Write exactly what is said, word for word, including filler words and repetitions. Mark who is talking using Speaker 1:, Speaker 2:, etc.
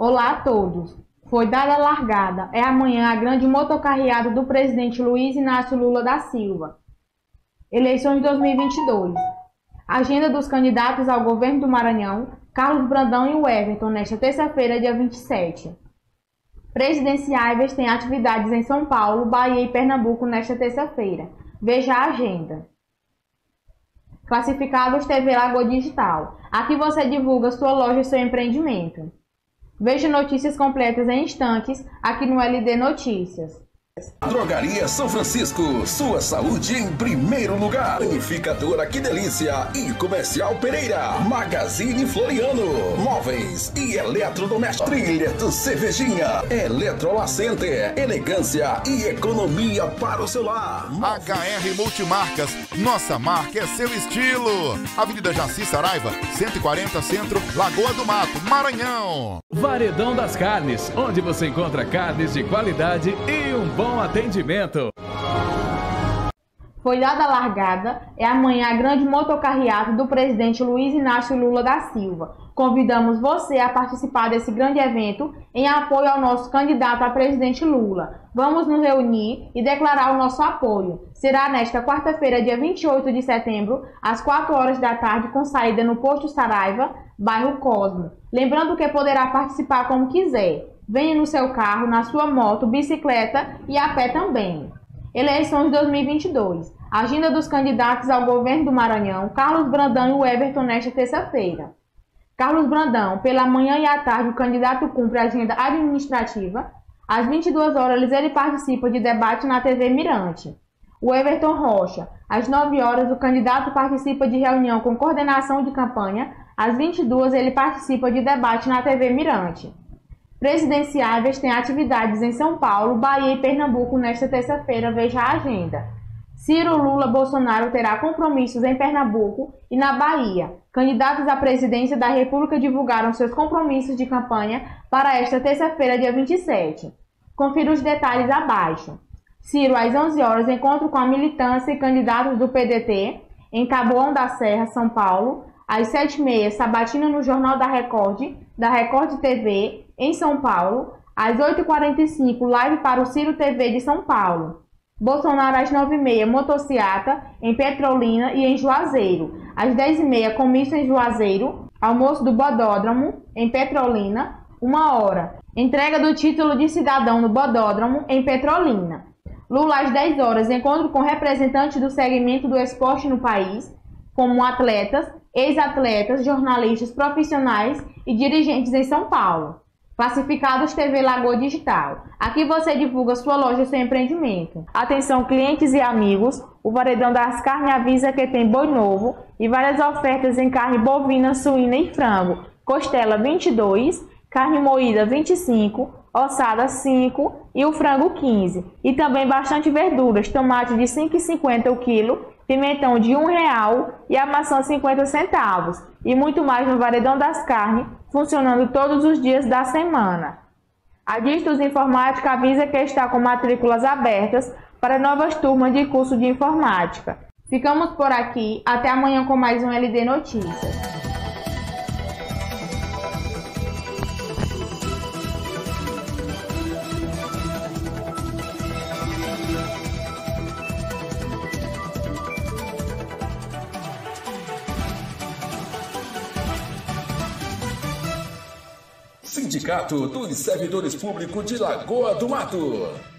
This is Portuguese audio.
Speaker 1: Olá a todos. Foi dada a largada. É amanhã a grande motocarreada do presidente Luiz Inácio Lula da Silva. Eleições dois mil e vinte e dois. Agenda dos candidatos ao governo do Maranhão, Carlos Brandão e o Everton, nesta terça-feira, dia vinte e sete. Presidenciáveis têm atividades em São Paulo, Bahia e Pernambuco nesta terça-feira. Veja a agenda. Classificados T V Lagoa Digital. Aqui você divulga sua loja e seu empreendimento. Veja notícias completas em instantes aqui no L D Notícias.
Speaker 2: Drogaria São Francisco, sua saúde em primeiro lugar. Unificadora Que Delícia e Comercial Pereira. Magazine Floriano, móveis e eletrodomésticos. Trilha do Cervejinha, Eletrola Center, elegância e economia para o seu lar.
Speaker 3: H R Multimarcas, nossa marca é seu estilo. Avenida Jaci Saraiva, cento e quarenta Centro, Lagoa do Mato, Maranhão.
Speaker 4: Varedão das Carnes, onde você encontra carnes de qualidade e um bom atendimento.
Speaker 1: Foi dada a largada. É amanhã a grande motocarreata do presidente Luiz Inácio Lula da Silva. Convidamos você a participar desse grande evento em apoio ao nosso candidato a presidente Lula. Vamos nos reunir e declarar o nosso apoio. Será nesta quarta-feira, dia vinte e oito de setembro, às quatro horas da tarde, com saída no Posto Saraiva, bairro Cosmo. Lembrando que poderá participar como quiser. Venha no seu carro, na sua moto, bicicleta e a pé também. Eleições dois mil e vinte e dois. Agenda dos candidatos ao governo do Maranhão, Carlos Brandão e o Everton nesta terça-feira. Carlos Brandão, pela manhã e à tarde, o candidato cumpre a agenda administrativa. Às vinte e duas horas, ele participa de debate na T V Mirante. O Everton Rocha, às nove horas, o candidato participa de reunião com coordenação de campanha. Às vinte e duas, ele participa de debate na T V Mirante. Presidenciáveis têm atividades em São Paulo, Bahia e Pernambuco nesta terça-feira. Veja a agenda. Ciro Lula Bolsonaro terá compromissos em Pernambuco e na Bahia. Candidatos à presidência da República divulgaram seus compromissos de campanha para esta terça-feira, dia vinte e sete. Confira os detalhes abaixo. Ciro, às onze horas, encontro com a militância e candidatos do P D T em Taboão da Serra, São Paulo. Às sete e meia, sabatina no Jornal da Record, da Record T V, em São Paulo. Às oito e quarenta e cinco, live para o Ciro T V de São Paulo. Bolsonaro, às nove e meia, motociata em Petrolina e em Juazeiro. Às dez e meia, comício em Juazeiro. Almoço do Bodódromo, em Petrolina, uma hora. Entrega do título de cidadão no Bodódromo, em Petrolina. Lula, às dez horas, encontro com representantes do segmento do esporte no país, como atletas, ex-atletas, jornalistas profissionais e dirigentes em São Paulo. Classificados T V Lagoa Digital. Aqui você divulga sua loja e seu empreendimento. Atenção clientes e amigos, o Varedão das Carnes avisa que tem boi novo e várias ofertas em carne bovina, suína e frango. Costela vinte e dois, carne moída vinte e cinco, ossada cinco e o frango quinze. E também bastante verduras, tomate de cinco reais e cinquenta centavos o quilo, pimentão de um real e a maçã cinquenta centavos. E muito mais no Varedão das Carnes, funcionando todos os dias da semana. A Distos Informática avisa que está com matrículas abertas para novas turmas de curso de informática. Ficamos por aqui, até amanhã com mais um L D Notícias.
Speaker 2: Sindicato dos Servidores Públicos de Lagoa do Mato.